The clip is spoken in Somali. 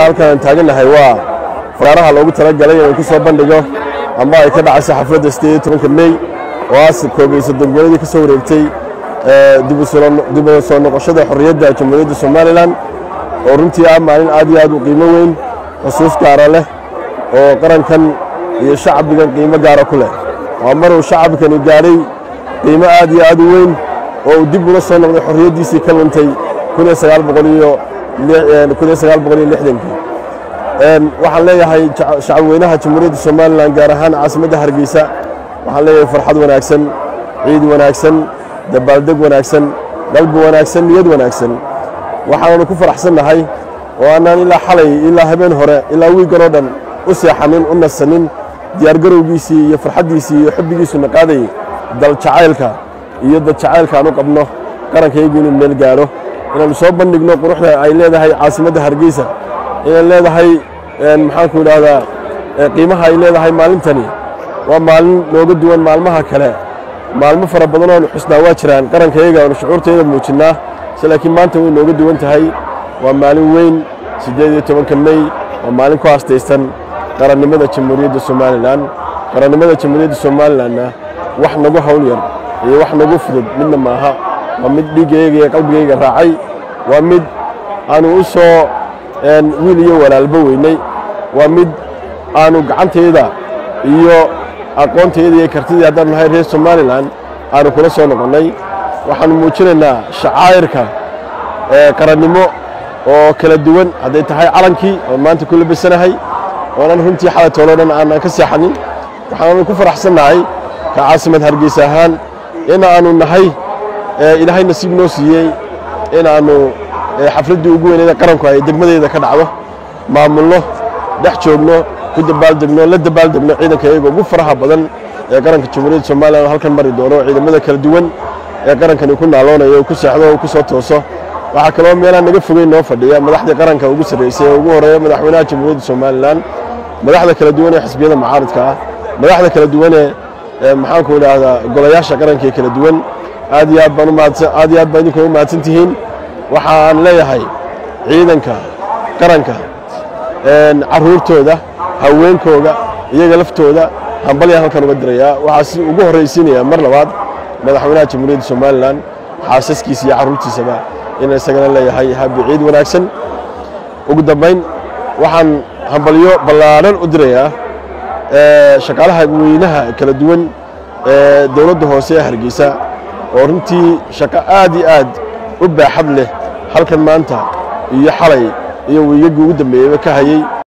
halkan taaganahay waa faraaraha loogu talagalay inay ku soo bandhigo ama ay ka dhacayso xafladda 18 May oo aas koobeysa dowladda ka soo wareegtay dib u soo noqoshada xorriyadda Jamhuuriyadda Soomaaliland oo runtii ah maalin aad iyo aad u qiimo weyn xusuus gaar ah leh oo qarankan iyo shacbigan qiimo gaar ah ku leh waa mar uu shacabkani gaaray qiimo aad iyo aad u weyn oo dib uga soo noqday xorriyadiisii ka luntay 1960 waxaan leeyahay shacabweynaha Jamhuuriyadda Soomaaliland gaar ahaan caasimadda Hargeysa waxaan leeyahay farxad wanaagsan ciid wanaagsan dabaaldeg wanaagsan qalbi wanaagsan niyad wanaagsan waxaanu ku faraxsanahay oo aanan ilaa xalay ilaa habeen hore ilaa wiigan oo dhan u seexanin u nasanin diyaar garowgiisii iyo farxadiisii iyo xubbigiisu naqaaday dal jacaylka iyo dad jacaylka aanu qabno qarankaygu inuu meel gaaro inaanu soo bandhigno quruxda ay leedahay caasimadda Hargeysa inay leedahay maxaan ku yiraahdaa qiimaha ay leedahay maalintani waa maalin looga duwan maalmaha kale maalmo fara badan oo xusnaa waa jiraan qarankayga oo shucuurteeda muujinaa laakiin maanta way nooga duwan tahay waa maalin weyn 18 May waa maalin ku aastaysan qarannimada Jamhuuriyadda Soomaaliland qarannimada Jamhuuriyadda Soomaaliland wax nagu hawl yar iyo wax nagu fudud midna maaha waa mid dhigayga iyo qalbigayga raacay waa mid aanu u soo wiil iyo walaalba weynay waa mid aanu gacanteeda iyo aqoonteeda iyo kartida haddaan nahay reer Soomaaliland aanu kula soo noqonay waxaanu muujinaynaa shacairka qarannimo oo kala duwan haday tahay calankii oo maanta ku labisanahay oo aan runtii xalay toolodan aan ka seexanin waxaanu ku faraxsanahay ka caasimad Hargeysa ahaan in aanu nahay ilaahay nasiib noo siiyay in aanu xafladii ugu weyneed qaranku ay degmadeeda ka dhacdo maamulno dhex joogno ku dabaaldegno la dabaaldegno ciidanka iyaga ugu faraha badan ee qaranka Jamhuuriyadda Soomaaliland halkan mari doono ciidamada kala duwan ee qarankan ku naaloonayo ku seexdo ku soo tooso waxa kale oo meelaha naga fogay noo fadhiya madaxda qaranka ugu sareysay ugu horeeya madaxweynaha Jamhuuriyadda Soomaaliland madaxda kala duwan ee xisbiyada mucaaradka ah madaxda kala duwan ee maxaan ku yiraahdaa golayaasha qaranka kala duwan aad iyo aad baan idinku mahadsantihiin waxaan leeyahay ciidanka qaranka caruurtooda haweenkooda iyaga laftooda hambalya halkan uga diraya waxa si ugu horeysiinaya mar labaad madaxweynaha Jamhuuriyadda Soomaaliland xaasaskiisa iyo caruurtiisaba in isagana leeyahay habi ciid wanaagsan ugu dambeyn waxaan hambalyo ballaaran u dirayaa shaqaalaha weynaha kala duwan dawladda hoose ee Hargeysa oo runtii shaqo aad iyo aad u baaxad leh halkan maanta iyo xalay iyo wiigaga ugu dambeeyay ka hayay